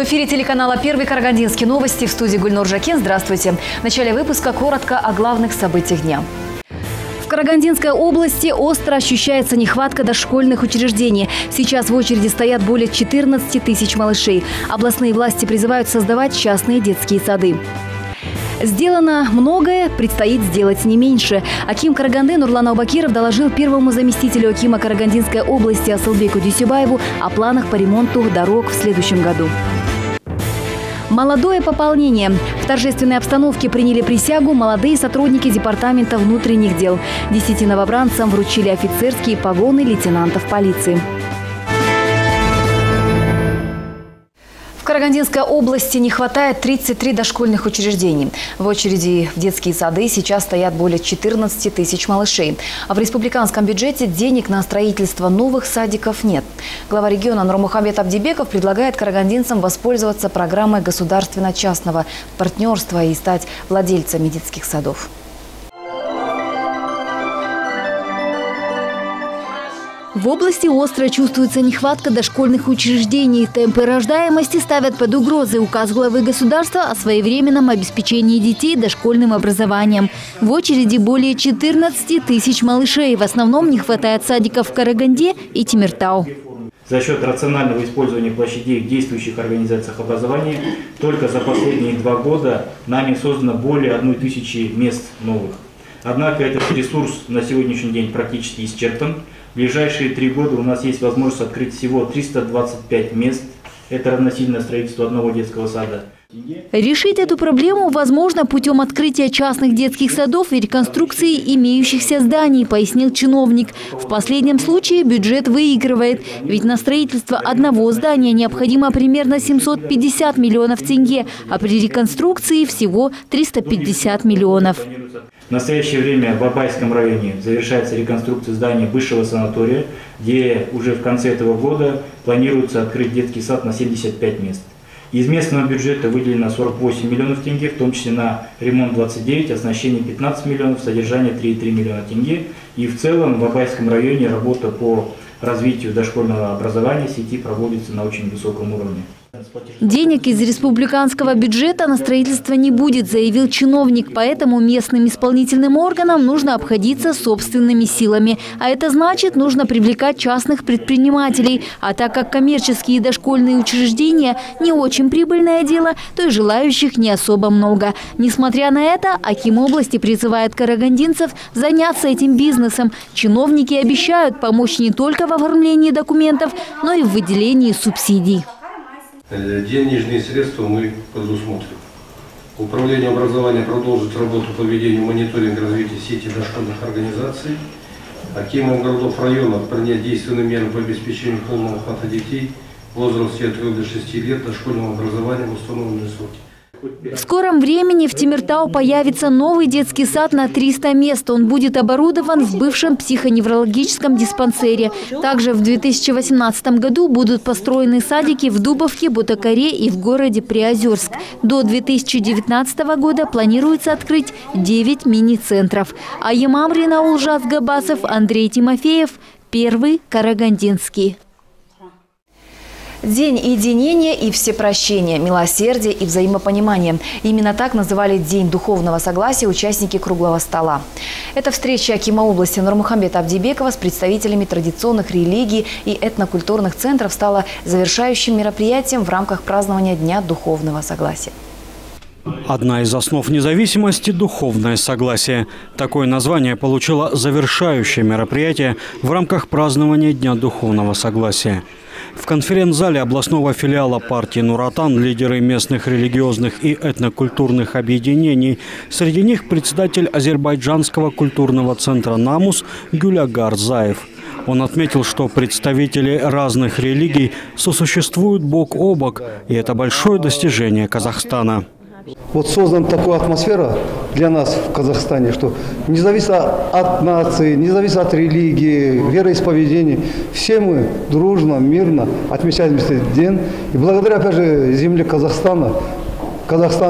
эфире телеканала «Первый» Карагандинские новости. В студии Гульнур Жакен. Здравствуйте. В начале выпуска коротко о главных событиях дня. В Карагандинской области остро ощущается нехватка дошкольных учреждений. Сейчас в очереди стоят более 14 тысяч малышей. Областные власти призывают создавать частные детские сады. Сделано многое, предстоит сделать не меньше. Аким Караганды Нурлан Аубакиров доложил первому заместителю акима Карагандинской области Асылбеку Дюсюбаеву о планах по ремонту дорог в следующем году. Молодое пополнение. В торжественной обстановке приняли присягу молодые сотрудники Департамента внутренних дел. 10 новобранцам вручили офицерские погоны лейтенантов полиции. В Карагандинской области не хватает 33 дошкольных учреждений. В очереди в детские сады сейчас стоят более 14 тысяч малышей. А в республиканском бюджете денег на строительство новых садиков нет. Глава региона Нурмухамбет Абдибеков предлагает карагандинцам воспользоваться программой государственно-частного партнерства и стать владельцами детских садов. В области остро чувствуется нехватка дошкольных учреждений. Темпы рождаемости ставят под угрозой указ главы государства о своевременном обеспечении детей дошкольным образованием. В очереди более 14 тысяч малышей. В основном не хватает садиков в Караганде и Темиртау. За счет рационального использования площадей в действующих организациях образования только за последние 2 года нами создано более 1000 мест новых. Однако этот ресурс на сегодняшний день практически исчерпан. В ближайшие 3 года у нас есть возможность открыть всего 325 мест. Это равносильно строительству одного детского сада. Решить эту проблему возможно путем открытия частных детских садов и реконструкции имеющихся зданий, пояснил чиновник. В последнем случае бюджет выигрывает. Ведь на строительство одного здания необходимо примерно 750 миллионов тенге, а при реконструкции всего 350 миллионов. В настоящее время в Абайском районе завершается реконструкция здания бывшего санатория, где уже в конце этого года планируется открыть детский сад на 75 мест. Из местного бюджета выделено 48 миллионов тенге, в том числе на ремонт 29, оснащение 15 миллионов, содержание 3,3 миллиона тенге. И в целом в Абайском районе работа по развитию дошкольного образования сети проводится на очень высоком уровне. Денег из республиканского бюджета на строительство не будет, заявил чиновник. Поэтому местным исполнительным органам нужно обходиться собственными силами. А это значит, нужно привлекать частных предпринимателей. А так как коммерческие и дошкольные учреждения не очень прибыльное дело, то и желающих не особо много. Несмотря на это, аким области призывает карагандинцев заняться этим бизнесом. Чиновники обещают помочь не только в оформлении документов, но и в выделении субсидий. Денежные средства мы предусмотрим. Управление образования продолжит работу по ведению мониторинга развития сети дошкольных организаций. Акимам городов районов принять действенные меры по обеспечению полного охвата детей в возрасте от 3 до 6 лет дошкольного образования в установленные сроки. В скором времени в Темиртау появится новый детский сад на 300 мест. Он будет оборудован в бывшем психоневрологическом диспансере. Также в 2018 году будут построены садики в Дубовке, Бутакаре и в городе Приозерск. До 2019 года планируется открыть 9 мини-центров. Аимам Ринаул Жаз-Габасов, Андрей Тимофеев, Первый Карагандинский. День единения и всепрощения, милосердия и взаимопонимания. Именно так называли День духовного согласия участники круглого стола. Эта встреча акима области Нурмухамбета Абдибекова с представителями традиционных религий и этнокультурных центров стала завершающим мероприятием в рамках празднования Дня духовного согласия. Одна из основ независимости – духовное согласие. Такое название получило завершающее мероприятие в рамках празднования Дня духовного согласия. В конференц-зале областного филиала партии «Нур-Отан» лидеры местных религиозных и этнокультурных объединений. Среди них председатель азербайджанского культурного центра «Намус» Гюлягар Заев. Он отметил, что представители разных религий сосуществуют бок о бок, и это большое достижение Казахстана. Вот создана такая атмосфера для нас в Казахстане, что не зависит от нации, не зависит от религии, вероисповедения. Все мы дружно, мирно отмечаем этот день. И благодаря, опять же, земле Казахстана,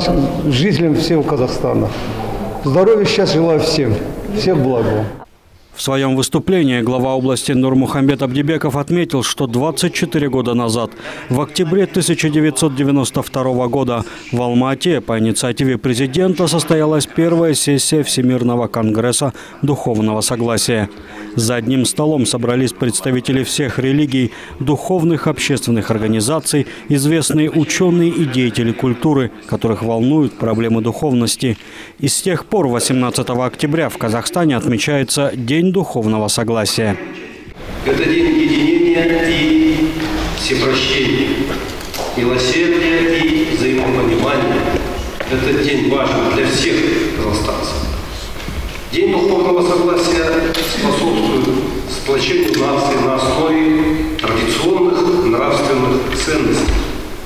жителям всего Казахстана. Здоровья, счастья желаю всем. Всех благ вам. В своем выступлении глава области Нурмухамбет Абдибеков отметил, что 24 года назад, в октябре 1992 года, в Алма-Ате по инициативе президента состоялась первая сессия Всемирного конгресса духовного согласия. За одним столом собрались представители всех религий, духовных общественных организаций, известные ученые и деятели культуры, которых волнуют проблемы духовности. И с тех пор, 18 октября, в Казахстане отмечается День духовного согласия. Это день единения и всепрощения, милосердия и взаимопонимания. Это день важный для всех казахстанцев. День духовного согласия способствует сплочению нации на основе традиционных нравственных ценностей.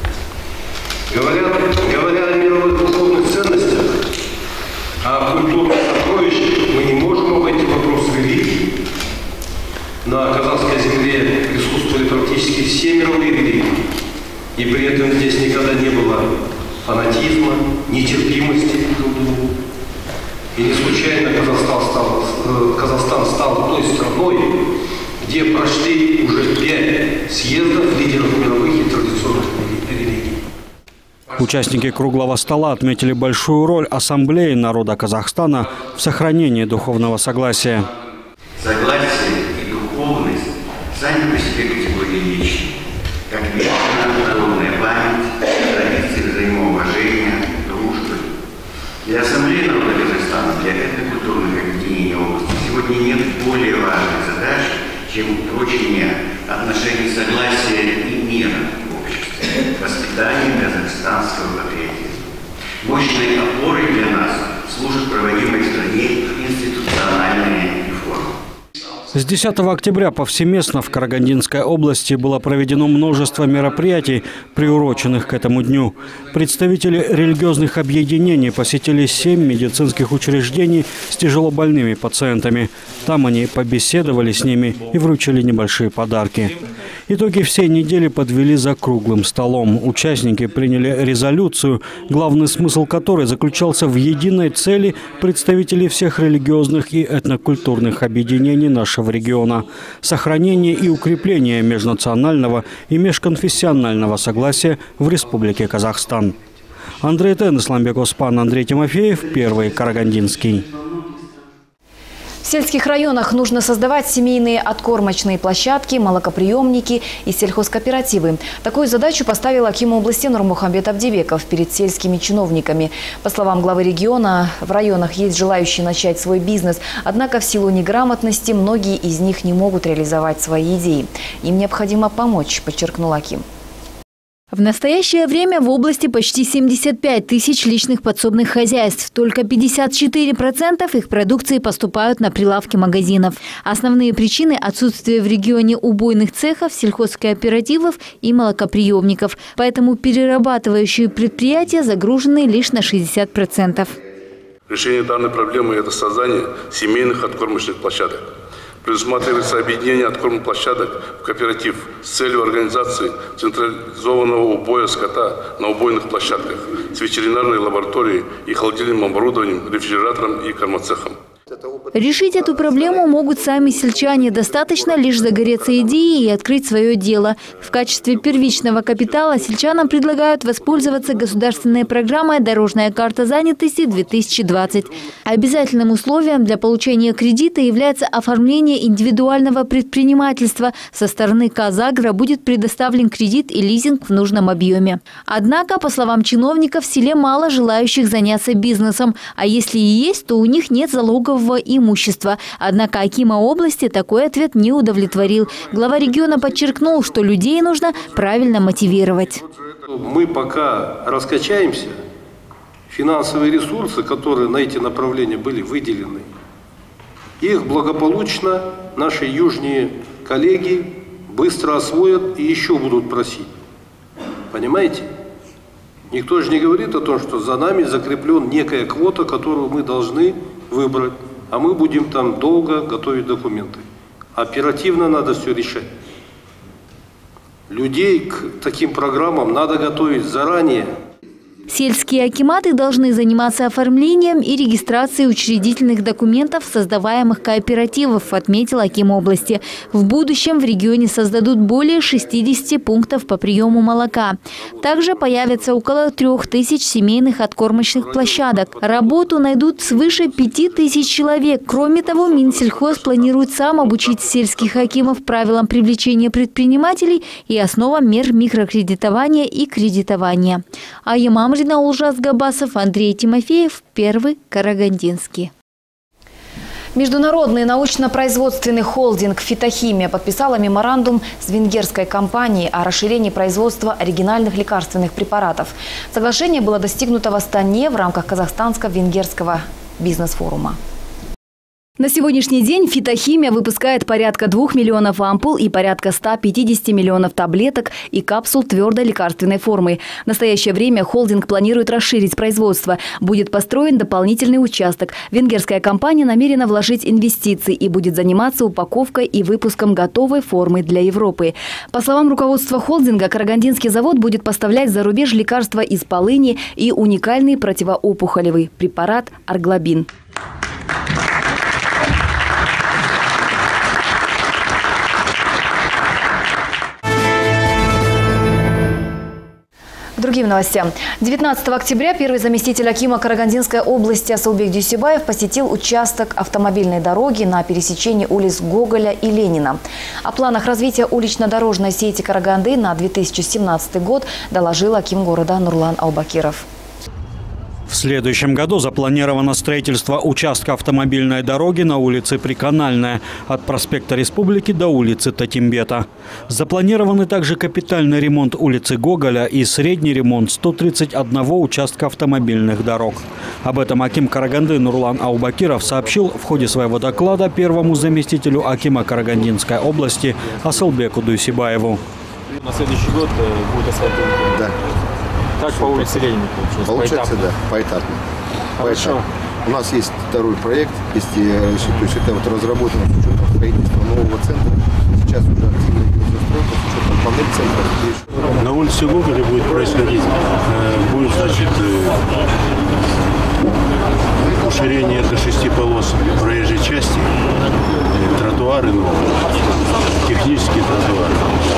Говоря о мировых духовных ценностях, о культурных сокровищах, мы не можем обойти вопрос религии. На казахской земле присутствовали практически все мировые религии. И при этом здесь никогда не было фанатизма, нетерпимости друг к другу. И не случайно Казахстан стал той страной, где прошли уже 5 съездов лидеров мировых и традиционных религий. Участники круглого стола отметили большую роль Ассамблеи народа Казахстана в сохранении духовного согласия. Согласие и духовность сами по себе категории личные, как вечная народная память, традиции взаимоуважения, дружбы. Для Ассамблеи народа Казахстана, для этнокультурных объединений области сегодня нет более важных задач, чем прочение отношений согласия и мира в обществе, воспитание казахстанского патриотизма. Мощной опорой для нас служат проводимые в стране институциональные реформы. С 10 октября повсеместно в Карагандинской области было проведено множество мероприятий, приуроченных к этому дню. Представители религиозных объединений посетили 7 медицинских учреждений с тяжелобольными пациентами. Там они побеседовали с ними и вручили небольшие подарки. Итоги всей недели подвели за круглым столом. Участники приняли резолюцию, главный смысл которой заключался в единой цели представителей всех религиозных и этнокультурных объединений нашего региона – сохранение и укрепление межнационального и межконфессионального согласия в Республике Казахстан. Андрей Тен, Исламбек Оспан, Андрей Тимофеев, Первый Карагандинский. В сельских районах нужно создавать семейные откормочные площадки, молокоприемники и сельхозкооперативы. Такую задачу поставил аким области Нурмухамбет Абдибеков перед сельскими чиновниками. По словам главы региона, в районах есть желающие начать свой бизнес, однако в силу неграмотности многие из них не могут реализовать свои идеи. Им необходимо помочь, подчеркнул аким. В настоящее время в области почти 75 тысяч личных подсобных хозяйств. Только 54% их продукции поступают на прилавки магазинов. Основные причины – отсутствие в регионе убойных цехов, сельхозкооперативов и молокоприемников. Поэтому перерабатывающие предприятия загружены лишь на 60%. Решение данной проблемы – это создание семейных откормочных площадок. Предусматривается объединение откормных площадок в кооператив с целью организации централизованного убоя скота на убойных площадках с ветеринарной лабораторией и холодильным оборудованием, рефрижератором и кормоцехом. Решить эту проблему могут сами сельчане. Достаточно лишь загореться идеей и открыть свое дело. В качестве первичного капитала сельчанам предлагают воспользоваться государственной программой «Дорожная карта занятости-2020». Обязательным условием для получения кредита является оформление индивидуального предпринимательства. Со стороны Казагро будет предоставлен кредит и лизинг в нужном объеме. Однако, по словам чиновников, в селе мало желающих заняться бизнесом. А если и есть, то у них нет залогового имущества. Однако акима области такой ответ не удовлетворил. Глава региона подчеркнул, что людей нужно правильно мотивировать. Мы пока раскачаемся, финансовые ресурсы, которые на эти направления были выделены, их благополучно наши южные коллеги быстро освоят и еще будут просить. Понимаете? Никто же не говорит о том, что за нами закреплена некая квота, которую мы должны выбрать, а мы будем там долго готовить документы. Оперативно надо все решать. Людей к таким программам надо готовить заранее. Сельские акиматы должны заниматься оформлением и регистрацией учредительных документов создаваемых кооперативов, отметил аким области. В будущем в регионе создадут более 60 пунктов по приему молока. Также появятся около 3000 семейных откормочных площадок. Работу найдут свыше 5000 человек. Кроме того, Минсельхоз планирует сам обучить сельских акимов правилам привлечения предпринимателей и основам мер микрокредитования и кредитования. Марина Улжас-Габасов, Андрей Тимофеев, Первый Карагандинский. Международный научно-производственный холдинг «Фитохимия» подписала меморандум с венгерской компанией о расширении производства оригинальных лекарственных препаратов. Соглашение было достигнуто в Астане в рамках казахстанско-венгерского бизнес-форума. На сегодняшний день «Фитохимия» выпускает порядка 2 миллионов ампул и порядка 150 миллионов таблеток и капсул твердой лекарственной формы. В настоящее время холдинг планирует расширить производство. Будет построен дополнительный участок. Венгерская компания намерена вложить инвестиции и будет заниматься упаковкой и выпуском готовой формы для Европы. По словам руководства холдинга, Карагандинский завод будет поставлять за рубеж лекарства из полыни и уникальный противоопухолевый препарат «Арглабин». К другим новостям. 19 октября первый заместитель акима Карагандинской области Асылбек Дюйсебаев посетил участок автомобильной дороги на пересечении улиц Гоголя и Ленина. О планах развития улично-дорожной сети Караганды на 2017 год доложил аким города Нурлан Аубакиров. В следующем году запланировано строительство участка автомобильной дороги на улице Приканальная от проспекта Республики до улицы Татимбета. Запланированы также капитальный ремонт улицы Гоголя и средний ремонт 131 участка автомобильных дорог. Об этом аким Караганды Нурлан Аубакиров сообщил в ходе своего доклада первому заместителю акима Карагандинской области Асылбеку Дюйсебаеву. На следующий год будет асфальтирование? Да. Так по улице Ленина получается, да, поэтапно. Хорошо. У нас есть второй проект, то есть это вот разработано с учетом строительства нового центра. Сейчас уже активно идет застройка с учетом панель-центра. На улице Гоголя будет происходить, будет, значит, уширение до 6 полос проезжей части, тротуары, технические тротуары.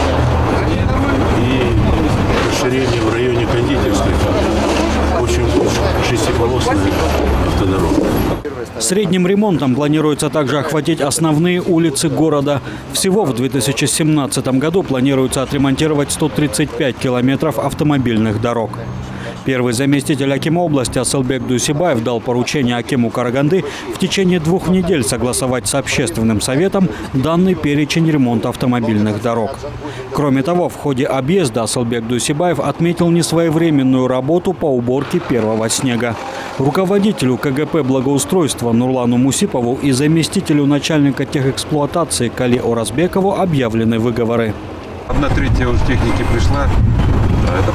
И расширение в районе кондитерской, очень шестиполосная автодорога. Средним ремонтом планируется также охватить основные улицы города. Всего в 2017 году планируется отремонтировать 135 километров автомобильных дорог. Первый заместитель акима области Асылбек Дюйсебаев дал поручение акиму Караганды в течение 2 недель согласовать с общественным советом данный перечень ремонта автомобильных дорог. Кроме того, в ходе объезда Асылбек Дюйсебаев отметил несвоевременную работу по уборке первого снега. Руководителю КГП благоустройства Нурлану Мусипову и заместителю начальника техэксплуатации Кали Оразбекову объявлены выговоры. 1/3 уже техники пришла. Это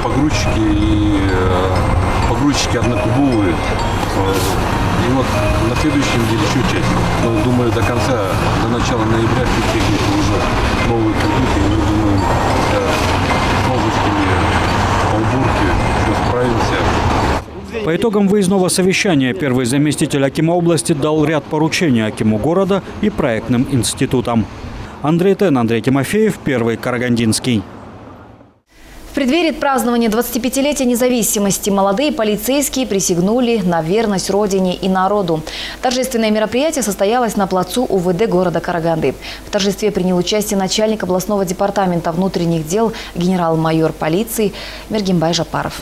погрузчики однокубовые. И вот на следующей неделе еще часть. Но, думаю, до начала ноября всю технику уже новые придут. И мы думаем, с новостями по уборке все справимся. По итогам выездного совещания первый заместитель акима области дал ряд поручений акиму города и проектным институтам. Андрей Тен, Андрей Тимофеев, Первый Карагандинский. В преддверии празднования 25-летия независимости молодые полицейские присягнули на верность Родине и народу. Торжественное мероприятие состоялось на плацу УВД города Караганды. В торжестве принял участие начальник областного департамента внутренних дел генерал-майор полиции Мергимбай Жапаров.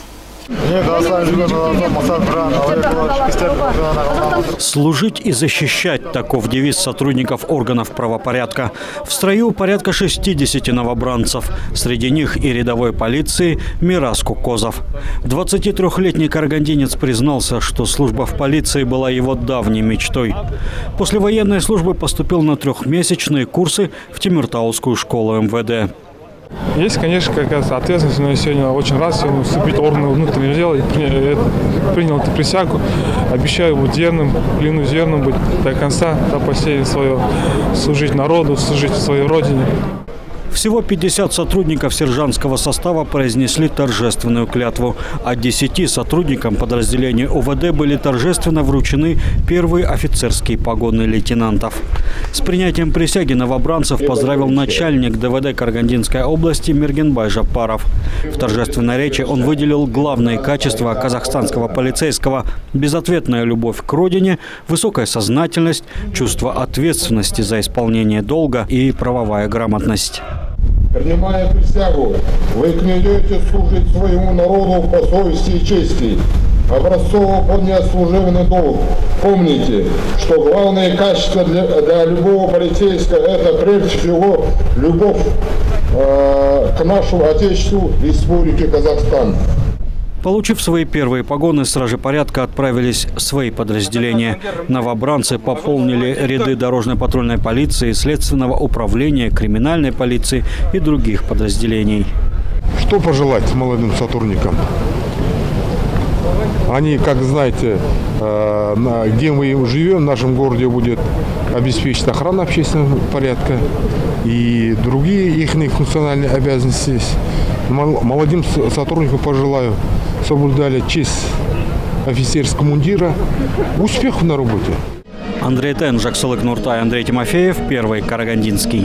Служить и защищать – таков девиз сотрудников органов правопорядка. В строю порядка 60 новобранцев. Среди них и рядовой полиции Мирас Кукозов. 23-летний карагандинец признался, что служба в полиции была его давней мечтой. После военной службы поступил на 3-месячные курсы в Темиртаускую школу МВД. Есть, конечно, какая-то ответственность, но я сегодня очень рад сегодня вступить в органы внутреннего дела и принял эту присягу. Обещаю быть верным, клянусь верным быть до конца, до последнего своего, служить народу, служить своей родине. Всего 50 сотрудников сержантского состава произнесли торжественную клятву. А 10 сотрудникам подразделений УВД были торжественно вручены первые офицерские погоны лейтенантов. С принятием присяги новобранцев поздравил начальник ДВД Карагандинской области Мергенбай Жапаров. В торжественной речи он выделил главные качества казахстанского полицейского – безответная любовь к родине, высокая сознательность, чувство ответственности за исполнение долга и правовая грамотность. Принимая присягу, вы клянетесь служить своему народу по совести и чести, образцово выполнять служебный долг. Помните, что главное качество для любого полицейского – это прежде всего любовь к нашему Отечеству и Республике Казахстан. Получив свои первые погоны, стражи порядка отправились в свои подразделения. Новобранцы пополнили ряды дорожно-патрульной полиции, следственного управления, криминальной полиции и других подразделений. Что пожелать молодым сотрудникам? Они, как знаете, где мы живем, в нашем городе будет обеспечить охрану общественного порядка и другие их функциональные обязанности. Молодым сотрудникам пожелаю соблюдали честь офицерского мундира, успехов на работе. Андрей Тен, Жаксылык Нуртай, Андрей Тимофеев, Первый Карагандинский.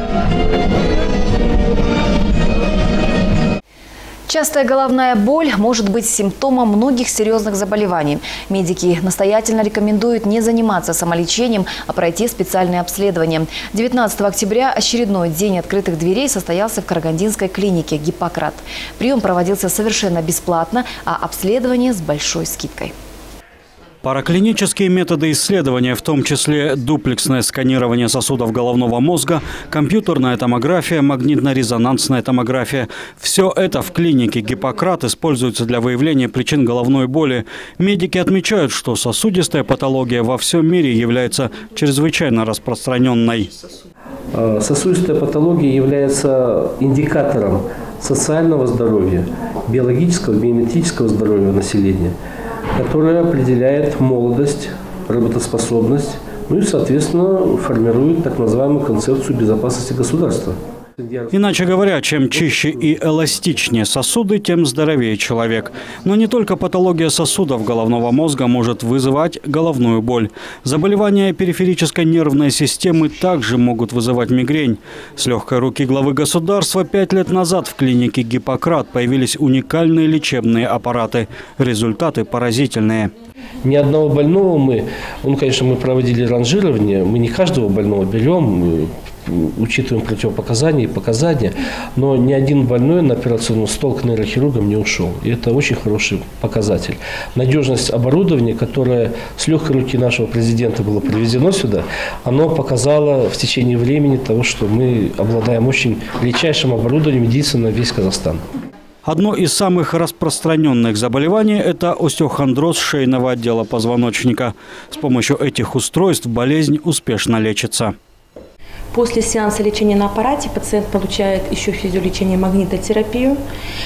Частая головная боль может быть симптомом многих серьезных заболеваний. Медики настоятельно рекомендуют не заниматься самолечением, а пройти специальное обследование. 19 октября очередной день открытых дверей состоялся в карагандинской клинике «Гиппократ». Прием проводился совершенно бесплатно, а обследование с большой скидкой. Параклинические методы исследования, в том числе дуплексное сканирование сосудов головного мозга, компьютерная томография, магнитно-резонансная томография – все это в клинике «Гиппократ» используется для выявления причин головной боли. Медики отмечают, что сосудистая патология во всем мире является чрезвычайно распространенной. Сосудистая патология является индикатором социального здоровья, биологического, биометрического здоровья населения, которая определяет молодость, работоспособность, ну и, соответственно, формирует так называемую концепцию безопасности государства. Иначе говоря, чем чище и эластичнее сосуды, тем здоровее человек. Но не только патология сосудов головного мозга может вызывать головную боль. Заболевания периферической нервной системы также могут вызывать мигрень. С легкой руки главы государства 5 лет назад в клинике «Гиппократ» появились уникальные лечебные аппараты. Результаты поразительные. Ни одного больного мы проводили ранжирование, мы не каждого больного берем, учитываем противопоказания и показания, но ни один больной на операционный стол к нейрохирургам не ушел. И это очень хороший показатель. Надежность оборудования, которое с легкой руки нашего президента было привезено сюда, оно показало в течение времени того, что мы обладаем очень редчайшим оборудованием, единственное на весь Казахстан. Одно из самых распространенных заболеваний – это остеохондроз шейного отдела позвоночника. С помощью этих устройств болезнь успешно лечится. После сеанса лечения на аппарате пациент получает еще физиолечение, магнитотерапию.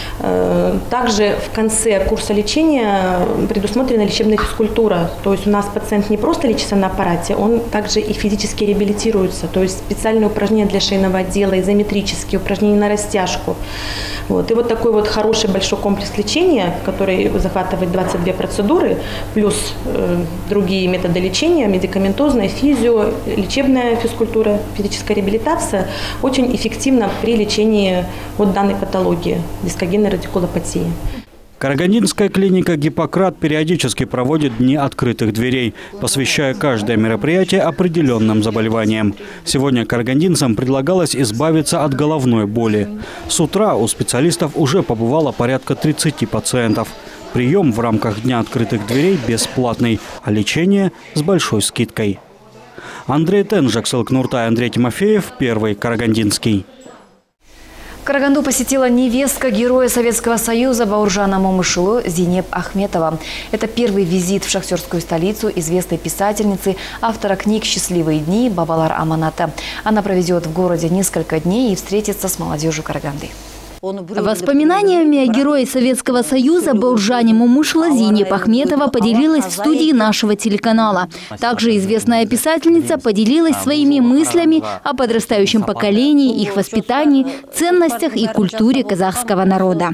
Также в конце курса лечения предусмотрена лечебная физкультура. То есть у нас пациент не просто лечится на аппарате, он также и физически реабилитируется. То есть специальные упражнения для шейного отдела, изометрические упражнения на растяжку. И вот такой вот хороший большой комплекс лечения, который захватывает 22 процедуры, плюс другие методы лечения, медикаментозная, физио, лечебная физкультура, физическая реабилитация, очень эффективна при лечении данной патологии – дискогенной радикулопатии. Карагандинская клиника «Гиппократ» периодически проводит дни открытых дверей, посвящая каждое мероприятие определенным заболеваниям. Сегодня карагандинцам предлагалось избавиться от головной боли. С утра у специалистов уже побывало порядка 30 пациентов. Прием в рамках дня открытых дверей бесплатный, а лечение с большой скидкой. Андрей Тен, Жаксылык Нуртай, Андрей Тимофеев, Первый Карагандинский. Караганду посетила невестка героя Советского Союза Бауржана Момышулу Зейнеп Ахметова. Это первый визит в шахтерскую столицу известной писательницы, автора книг «Счастливые дни» Бабалар Аманата. Она проведет в городе несколько дней и встретится с молодежью Караганды. Воспоминаниями о герое Советского Союза Бауыржане Момышұлы Зине Пахметова поделилась в студии нашего телеканала. Также известная писательница поделилась своими мыслями о подрастающем поколении, их воспитании, ценностях и культуре казахского народа.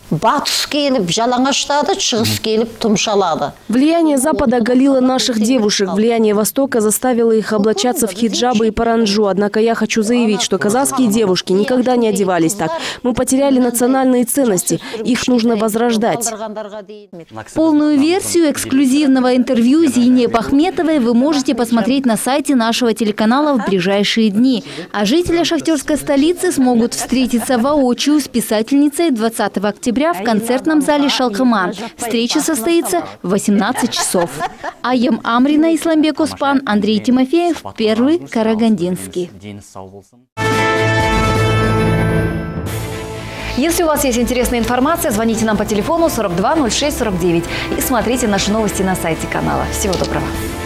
Влияние Запада оголило наших девушек. Влияние Востока заставило их облачаться в хиджабы и паранджу. Однако я хочу заявить, что казахские девушки никогда не одевались так. Мы потеряли национальные ценности. Их нужно возрождать. Полную версию эксклюзивного интервью Зине Пахметовой вы можете посмотреть на сайте нашего телеканала в ближайшие дни. А жители шахтерской столицы смогут встретиться воочию с писательницей 20 октября в концертном зале «Шалкыма». Встреча состоится в 18 часов. Айым Амрина, Исламбек Оспан, Андрей Тимофеев, Первый Карагандинский. Если у вас есть интересная информация, звоните нам по телефону 42 06 49 и смотрите наши новости на сайте канала. Всего доброго.